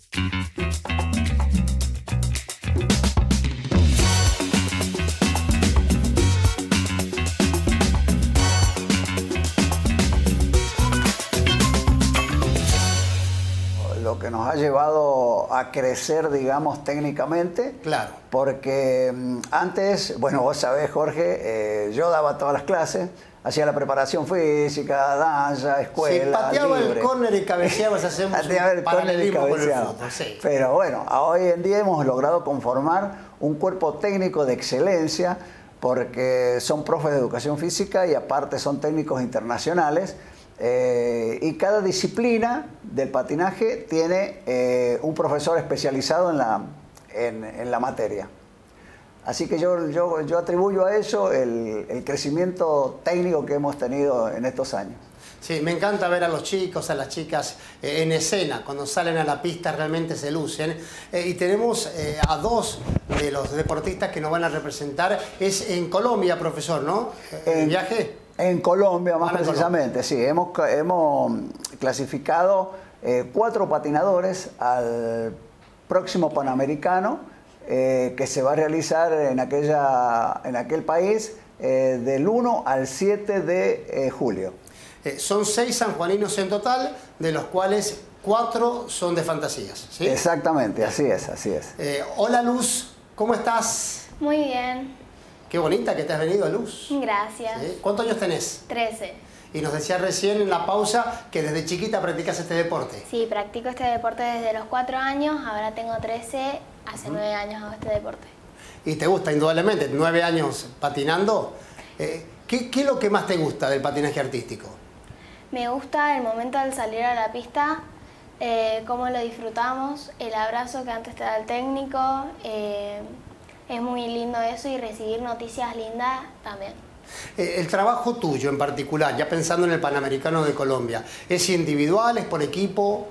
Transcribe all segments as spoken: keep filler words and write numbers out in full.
Lo que nos ha llevado a crecer, digamos, técnicamente. Claro. Porque um, antes, bueno, vos sabés, Jorge, eh, yo daba todas las clases, hacía la preparación física, danza, escuela, sí, pateaba libre. el córner y cabeceabas, hacemos pateaba el un córner y paralelismo con el cabeceaba. fútbol, sí. Pero bueno, hoy en día hemos logrado conformar un cuerpo técnico de excelencia, porque son profes de educación física y aparte son técnicos internacionales. Eh, y cada disciplina del patinaje tiene eh, un profesor especializado en la, en, en la materia. Así que yo, yo, yo atribuyo a eso el, el crecimiento técnico que hemos tenido en estos años. Sí, me encanta ver a los chicos, a las chicas eh, en escena, cuando salen a la pista realmente se lucen. Eh, y tenemos eh, a dos de los deportistas que nos van a representar. Es en Colombia, profesor, ¿no? ¿El En, viaje? En Colombia, más ah, precisamente, Colombia. Sí. Hemos, hemos clasificado eh, cuatro patinadores al próximo Panamericano eh, que se va a realizar en, aquella, en aquel país eh, del uno al siete de eh, julio. Eh, son seis sanjuaninos en total, de los cuales cuatro son de fantasías, ¿sí? Exactamente, así es, así es. Eh, hola Luz, ¿cómo estás? Muy bien. Qué bonita que te has venido, Luz. Gracias. ¿Sí? ¿Cuántos años tenés? trece. Y nos decías recién en la pausa que desde chiquita practicas este deporte. Sí, practico este deporte desde los cuatro años, ahora tengo trece, hace Uh-huh. nueve años hago este deporte. Y te gusta, indudablemente, nueve años patinando. Eh, ¿qué, ¿Qué es lo que más te gusta del patinaje artístico? Me gusta el momento al salir a la pista, eh, cómo lo disfrutamos, el abrazo que antes te da el técnico, eh, es muy lindo eso y recibir noticias lindas también. Eh, el trabajo tuyo en particular, ya pensando en el Panamericano de Colombia, ¿es individual, es por equipo?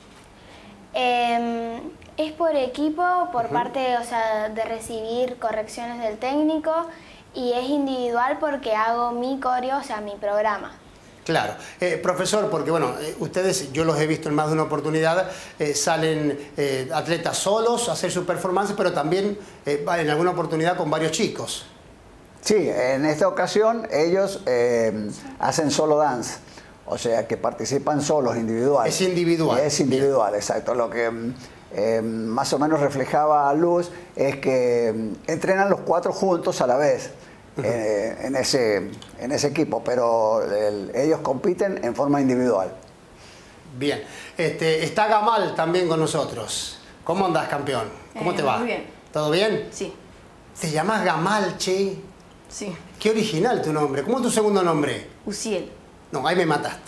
Eh, es por equipo, por Uh-huh. parte, o sea, de recibir correcciones del técnico, y es individual porque hago mi coreo, o sea, mi programa. Claro. Eh, profesor, porque bueno, eh, ustedes, yo los he visto en más de una oportunidad, eh, salen eh, atletas solos a hacer su performance, pero también eh, en alguna oportunidad con varios chicos. Sí, en esta ocasión ellos eh, hacen solo dance, o sea que participan solos, individuales. Es individual. Es individual, bien. Exacto. Lo que eh, más o menos reflejaba Luz es que entrenan los cuatro juntos a la vez. Uh-huh. eh, en, ese, en ese equipo, pero el, ellos compiten en forma individual. Bien. Este, está Gamal también con nosotros. ¿Cómo andas, campeón? ¿Cómo eh, te va? Muy bien. ¿Todo bien? Sí. ¿Te llamas Gamal, che? Sí. Qué original tu nombre. ¿Cómo es tu segundo nombre? Uciel. No, ahí me mataste.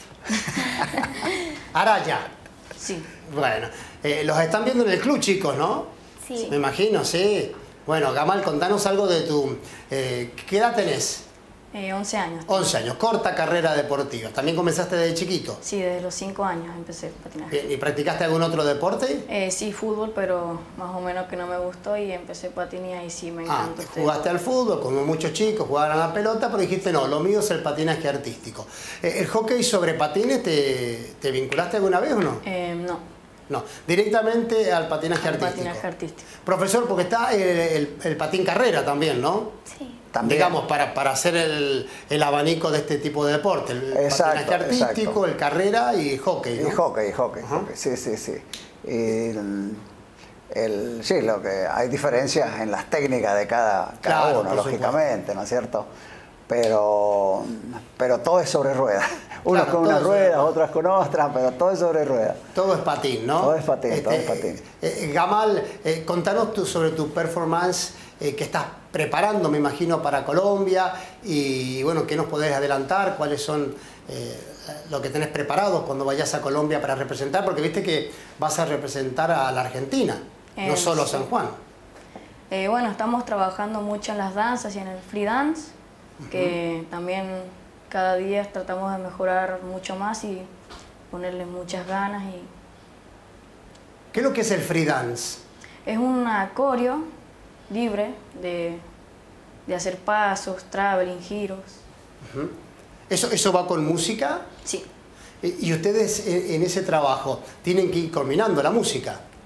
Araya. Sí. Bueno, eh, los están viendo en el club, chicos, ¿no? Sí. Me imagino, sí. Bueno, Gamal, contanos algo de tu... Eh, ¿Qué edad tenés? Eh, once años. once años, corta carrera deportiva. ¿También comenzaste desde chiquito? Sí, desde los cinco años empecé a patinar. Bien, ¿y practicaste algún otro deporte? Eh, sí, fútbol, pero más o menos que no me gustó y empecé patinar y sí me Ah, encanta. este jugaste al deporte. fútbol, como muchos chicos jugaban a la pelota, pero dijiste, no, lo mío es el patinaje artístico. Eh, ¿El hockey sobre patines te, te vinculaste alguna vez o no? Eh, no. No, directamente al patinaje Al artístico. patinaje artístico. Profesor, porque está el, el, el patín carrera también, ¿no? Sí. También. Digamos, para, para hacer el, el abanico de este tipo de deporte. El Exacto, patinaje artístico, exacto. el carrera y hockey, ¿no? Y hockey, hockey, Ajá. hockey. Sí, sí, sí. Y el, el, sí, lo que hay diferencias en las técnicas de cada, cada Claro, uno, por lógicamente, supuesto. ¿no es cierto? Pero, pero todo es sobre ruedas. Unos Claro, con todo unas es sobre ruedas, ruedas. otras con otras, pero todo es sobre ruedas. Todo es patín, ¿no? Todo es patín, todo es patín. eh, Gamal, eh, contanos tú sobre tu performance eh, que estás preparando, me imagino, para Colombia. Y bueno, ¿qué nos podés adelantar? ¿Cuáles son eh, lo que tenés preparado cuando vayas a Colombia para representar? Porque viste que vas a representar a la Argentina, Eh, no solo a sí. San Juan. Eh, bueno, estamos trabajando mucho en las danzas y en el free dance, que uh-huh. también cada día tratamos de mejorar mucho más y ponerle muchas ganas. Y ¿Qué es lo que es el free dance? es una coreo libre de, de hacer pasos, traveling, giros. Uh-huh. ¿Eso, ¿Eso va con música? Sí. Y ustedes en ese trabajo tienen que ir combinando la música.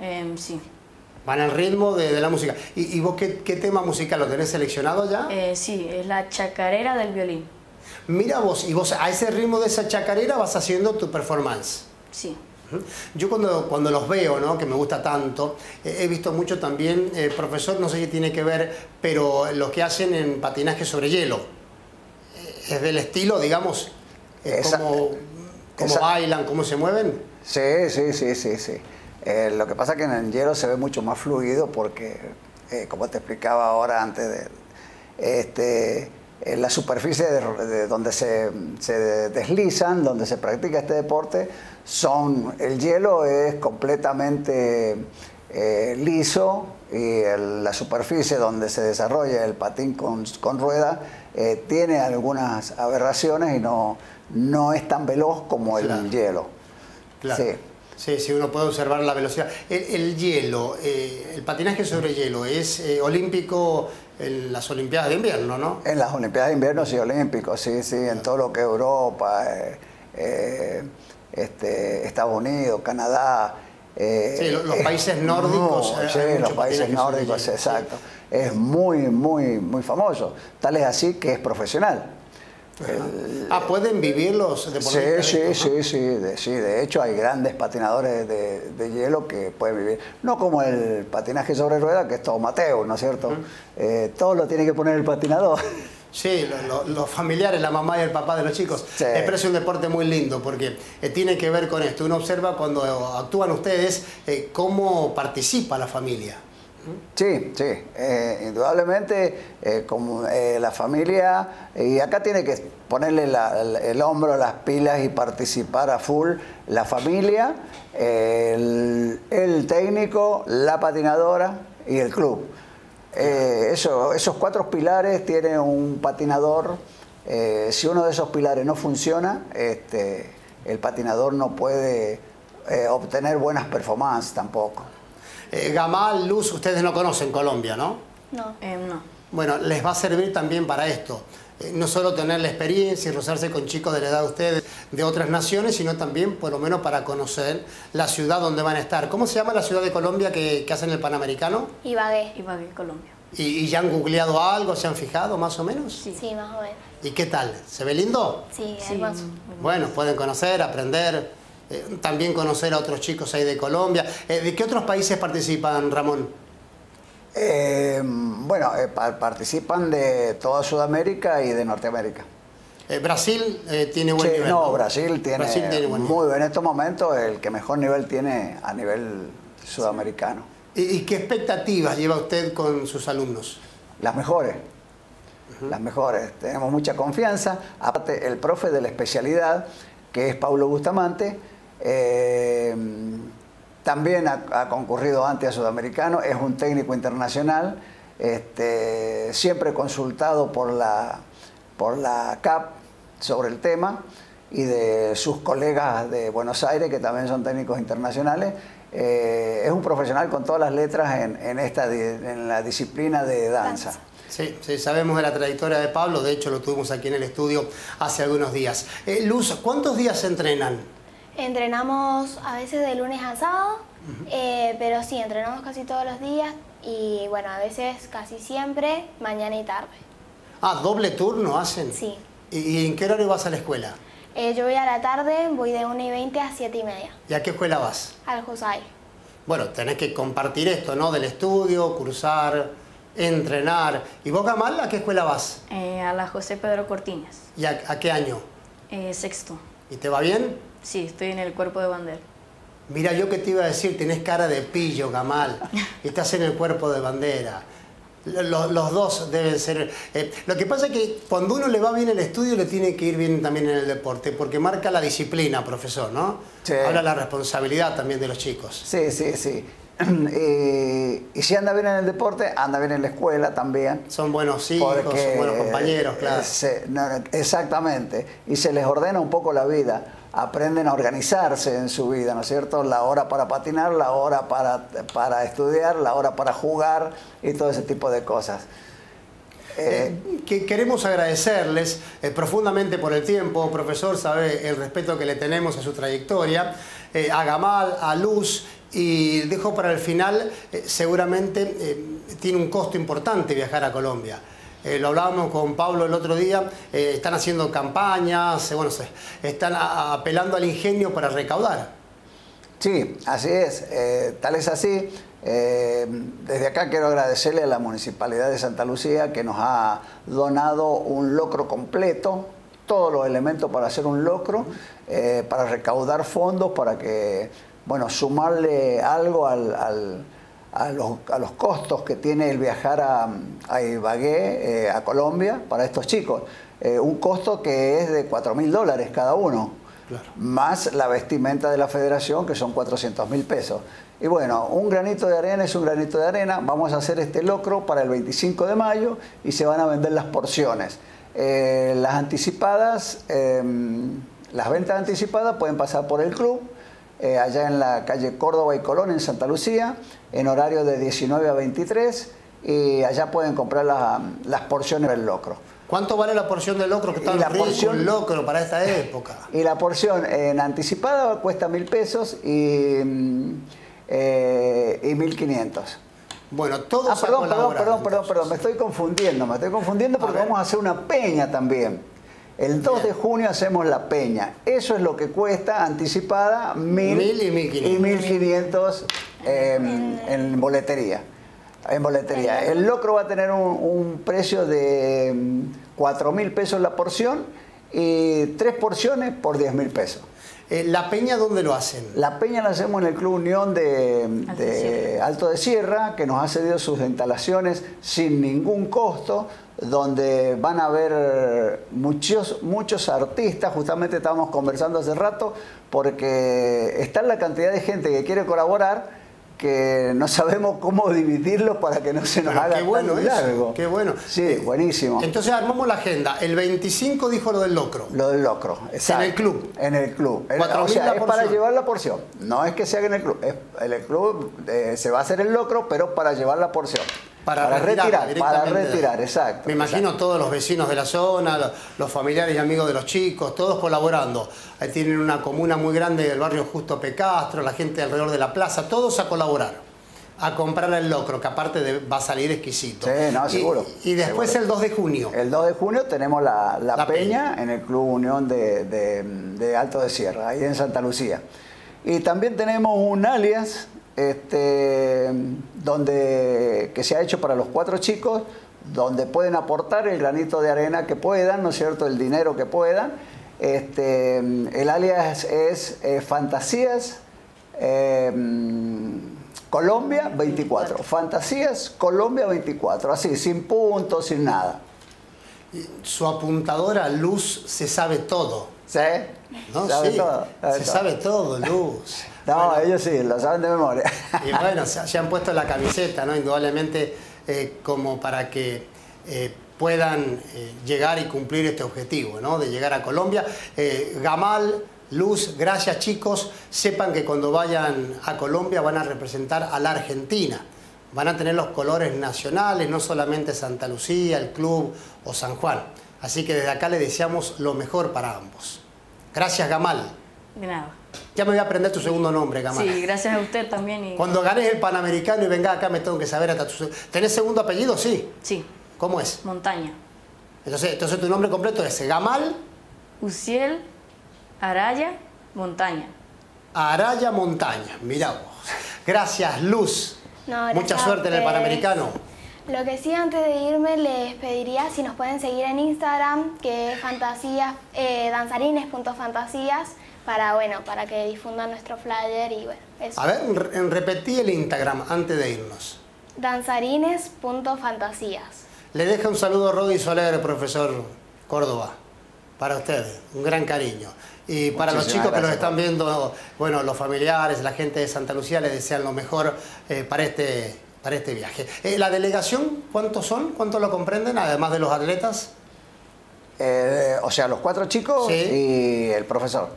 Em, sí. Van al ritmo de, de la música. ¿Y, y vos qué, qué tema musical lo tenés seleccionado ya? Eh, sí, es la chacarera del violín. Mira vos, y vos a ese ritmo de esa chacarera vas haciendo tu performance. Sí. Yo cuando, cuando los veo, ¿no? Que me gusta tanto, eh, he visto mucho también, eh, profesor, no sé si tiene que ver, pero lo que hacen en patinaje sobre hielo. Eh, es del estilo, digamos, eh, Esa, cómo, cómo esa, bailan, cómo se mueven. Sí, sí, sí, sí, sí. Eh, lo que pasa es que en el hielo se ve mucho más fluido porque, eh, como te explicaba ahora antes, de, este, en la superficie de, de donde se, se deslizan, donde se practica este deporte, son, el hielo es completamente eh, liso y el, la superficie donde se desarrolla el patín con, con rueda eh, tiene algunas aberraciones y no, no es tan veloz como el Claro. hielo. Claro. Sí. Sí, sí, uno puede observar la velocidad. El, el hielo, eh, el patinaje sobre hielo, es eh, olímpico en las Olimpiadas de invierno, ¿no? En las Olimpiadas de Invierno sí, olímpicos, sí, sí, en todo lo que es Europa, eh, eh, este, Estados Unidos, Canadá. Eh, Sí, los, los es países nórdicos. muy- eh, sí, hay mucho los países patinaje sobre nórdicos, hielo, exacto. sí. Es muy, muy, muy famoso. Tal es así que es profesional. El- Ah, ¿pueden vivir los Sí, deportistas? sí, de esto, ¿no? sí, sí, de, sí, de hecho hay grandes patinadores de, de hielo que pueden vivir, no como el patinaje sobre rueda, que es todo amateur, ¿no es cierto? Uh-huh. eh, todo lo tiene que poner el patinador. Sí, lo, lo, los familiares, la mamá y el papá de los chicos. Sí. Me parece un deporte muy lindo porque eh, tiene que ver con esto. Uno observa cuando actúan ustedes eh, cómo participa la familia. Sí, sí, eh, indudablemente eh, como eh, la familia, y acá tiene que ponerle la, el, el hombro, las pilas y participar a full la familia, eh, el, el técnico, la patinadora y el club. Eh, eso, esos cuatro pilares tiene un patinador. Eh, si uno de esos pilares no funciona, este, el patinador no puede eh, obtener buenas performances tampoco. Eh, Gamal, Luz, ustedes no conocen Colombia, ¿no? No. Eh, no. Bueno, les va a servir también para esto. Eh, no solo tener la experiencia y rozarse con chicos de la edad de ustedes, de otras naciones, sino también, por lo menos, para conocer la ciudad donde van a estar. ¿Cómo se llama la ciudad de Colombia que, que hacen el Panamericano? Ibagué. Ibagué, Colombia. ¿Y, ¿Y ya han googleado algo? ¿Se han fijado, más o menos? Sí. Sí, más o menos. ¿Y qué tal? ¿Se ve lindo? Sí, Sí, hermoso. Bueno, pueden conocer, aprender... Eh, también conocer a otros chicos ahí de Colombia. Eh, ¿De qué otros países participan, Ramón? Eh, bueno, eh, pa participan de toda Sudamérica y de Norteamérica. Eh, Brasil eh, tiene buen Sí, nivel. no, ¿no? Brasil tiene, Brasil tiene buen nivel. muy en estos momentos el que mejor nivel tiene a nivel sudamericano. ¿Y, y qué expectativas lleva usted con sus alumnos? Las mejores, uh-huh. las mejores. Tenemos mucha confianza. Aparte, el profe de la especialidad, que es Paulo Bustamante, eh, también ha, ha concurrido antes a Sudamericano, es un técnico internacional, este, siempre consultado por la, por la C A P sobre el tema y de sus colegas de Buenos Aires, que también son técnicos internacionales. Eh, es un profesional con todas las letras en, en, esta, en la disciplina de danza. Danza. Sí, sí, sabemos de la trayectoria de Pablo, de hecho lo tuvimos aquí en el estudio hace algunos días. Eh, Luz, ¿cuántos días se entrenan? Entrenamos a veces de lunes a sábado, uh-huh. eh, pero sí, entrenamos casi todos los días y bueno, a veces casi siempre, mañana y tarde. Ah, ¿doble turno hacen? Sí. ¿Y, y en qué horario vas a la escuela? Eh, yo voy a la tarde, voy de una y veinte a siete y media. ¿Y a qué escuela vas? Al Josai. Bueno, tenés que compartir esto, ¿no? Del estudio, cursar, entrenar. ¿Y vos, Gamal, a qué escuela vas? Eh, a la José Pedro Cortiñas. ¿Y a, a qué año? Eh, sexto. ¿Y te va bien? Sí, estoy en el cuerpo de bandera. Mira, yo que te iba a decir, tenés cara de pillo, Gamal, y estás en el cuerpo de bandera. Los, los dos deben ser... Eh, lo que pasa es que cuando uno le va bien el estudio, le tiene que ir bien también en el deporte, porque marca la disciplina, profesor, ¿no? Sí. Habla la responsabilidad también de los chicos. Sí, sí, sí. Y, y si anda bien en el deporte, anda bien en la escuela también. Son buenos hijos, Porque, son buenos compañeros, claro. Se, no, exactamente. Y se les ordena un poco la vida. Aprenden a organizarse en su vida, ¿no es cierto? La hora para patinar, la hora para, para estudiar, la hora para jugar y todo ese tipo de cosas. Eh, que queremos agradecerles eh, profundamente por el tiempo, profesor, sabe el respeto que le tenemos a su trayectoria, eh, a Gamal, a Luz Y dejo para el final, eh, seguramente eh, tiene un costo importante viajar a Colombia. Eh, lo hablábamos con Pablo el otro día, eh, están haciendo campañas, eh, bueno, se, están a, apelando al ingenio para recaudar. Sí, así es, eh, tal es así. Eh, desde acá quiero agradecerle a la Municipalidad de Santa Lucía que nos ha donado un locro completo, todos los elementos para hacer un locro, eh, para recaudar fondos, para que, bueno, sumarle algo al, al, a, los, a los costos que tiene el viajar a, a Ibagué, eh, a Colombia, para estos chicos. Eh, un costo que es de cuatro mil dólares cada uno, claro, más la vestimenta de la federación, que son cuatrocientos mil pesos. Y bueno, un granito de arena es un granito de arena. Vamos a hacer este locro para el veinticinco de mayo y se van a vender las porciones. Eh, las anticipadas, eh, las ventas anticipadas pueden pasar por el club, eh, allá en la calle Córdoba y Colón, en Santa Lucía, en horario de diecinueve a veintitrés, y allá pueden comprar la, las porciones del locro. ¿Cuánto vale la porción de locro? Que está la rico porción, el locro para esta época. Y la porción en anticipada cuesta mil pesos y... Eh, y mil quinientos. Bueno, todos ah, perdón, perdón, perdón, perdón, perdón, me estoy confundiendo, me estoy confundiendo porque vamos a hacer una peña también. El dos de junio hacemos la peña. Eso es lo que cuesta anticipada, mil, mil y mil quinientos eh, en boletería. En boletería. El locro va a tener un, un precio de cuatro mil pesos la porción y tres porciones por diez mil pesos. Eh, ¿La peña dónde lo hacen? La peña la hacemos en el Club Unión de, de Alto de Sierra, que nos ha cedido sus instalaciones sin ningún costo, donde van a haber muchos, muchos artistas. Justamente estábamos conversando hace rato, porque está la cantidad de gente que quiere colaborar, que no sabemos cómo dividirlo para que no se nos Pero haga qué bueno tan eso, largo. Qué bueno. Sí, buenísimo. Entonces armamos la agenda. El veinticinco dijo lo del locro. Lo del locro, exacto. En el club. En el club. cuatro O sea, mil es para llevar la porción. No es que se haga en el club. Es, en el club eh, se va a hacer el locro, pero para llevar la porción. Para, para retirar, retirar, para retirar, exacto. Me imagino exacto. Todos los vecinos de la zona, los, los familiares y amigos de los chicos, todos colaborando. Ahí tienen una comuna muy grande del barrio Justo P. Castro, la gente alrededor de la plaza, todos a colaborar, a comprar el locro, que aparte de, va a salir exquisito. Sí, no, seguro. Y, y después seguro. El dos de junio. El dos de junio tenemos la, la, la peña, peña en el Club Unión de, de, de Alto de Sierra, ahí en Santa Lucía. Y también tenemos un alias este, donde, que se ha hecho para los cuatro chicos, donde pueden aportar el granito de arena que puedan, ¿no es cierto?, el dinero que puedan. Este, el alias es eh, Fantasías eh, Colombia veinticuatro. Fantasías Colombia veinticuatro, así, sin puntos, sin nada. Su apuntadora Luz se sabe todo. ¿Sí? No, ¿Sabe sí, todo? ¿Sabe se todo? sabe todo, Luz. No, bueno, ellos sí, lo saben de memoria. Y bueno, se, se han puesto la camiseta, ¿no? Indudablemente, eh, como para que eh, puedan eh, llegar y cumplir este objetivo, ¿no? De llegar a Colombia. Eh, Gamal, Luz, gracias chicos. Sepan que cuando vayan a Colombia van a representar a la Argentina. Van a tener los colores nacionales, no solamente Santa Lucía, el club o San Juan. Así que desde acá les deseamos lo mejor para ambos. Gracias, Gamal. De nada. Ya me voy a aprender tu segundo nombre, Gamal. Sí, gracias a usted también. Y... Cuando ganes el Panamericano y venga acá me tengo que saber hasta tu... ¿Tenés segundo apellido? Sí. Sí. ¿Cómo es? Montaña. Entonces, entonces tu nombre completo es Gamal Uciel Araya Montaña. Araya Montaña. Mirá vos. Gracias, Luz. No, gracias Mucha suerte en el Panamericano. Lo que sí, antes de irme, les pediría si nos pueden seguir en Instagram, que es fantasías, eh, danzarines punto fantasías, para, bueno, para que difundan nuestro flyer y bueno, eso. A ver, re repetí el Instagram antes de irnos. danzarines punto fantasías. Le deja un saludo a Rodi Soler, profesor Córdoba, para ustedes, un gran cariño. Y para los chicos que los están viendo, bueno, los familiares, la gente de Santa Lucía, les desean lo mejor eh, para este... para este viaje. Eh, ¿La delegación cuántos son? ¿Cuántos lo comprenden, además de los atletas? Eh, o sea, los cuatro chicos sí. Y el profesor.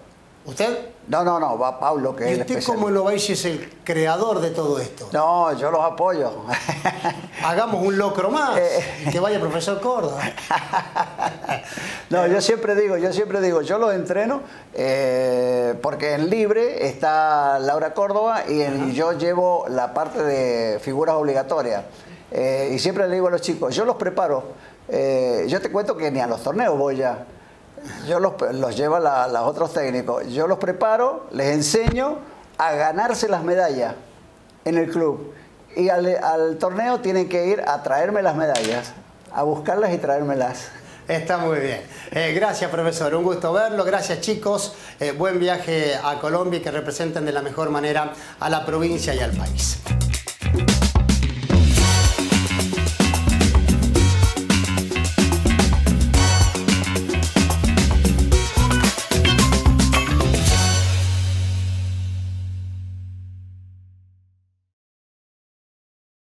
¿Usted? No, no, no, va Pablo, que ¿Y es el usted especialista. cómo lo veis si es el creador de todo esto? No, yo los apoyo. Hagamos un locro más, y que vaya profesor Córdoba. No, yo siempre digo, yo siempre digo, yo los entreno eh, porque en libre está Laura Córdoba y, en, y yo llevo la parte de figuras obligatorias. Eh, y siempre le digo a los chicos, yo los preparo. Eh, yo te cuento que ni a los torneos voy ya. Yo los, los llevo a la, los otros técnicos. Yo los preparo, les enseño a ganarse las medallas en el club. Y al, al torneo tienen que ir a traerme las medallas, a buscarlas y traérmelas. Está muy bien. Eh, gracias, profesor. Un gusto verlo. Gracias, chicos. Eh, buen viaje a Colombia y que representen de la mejor manera a la provincia y al país.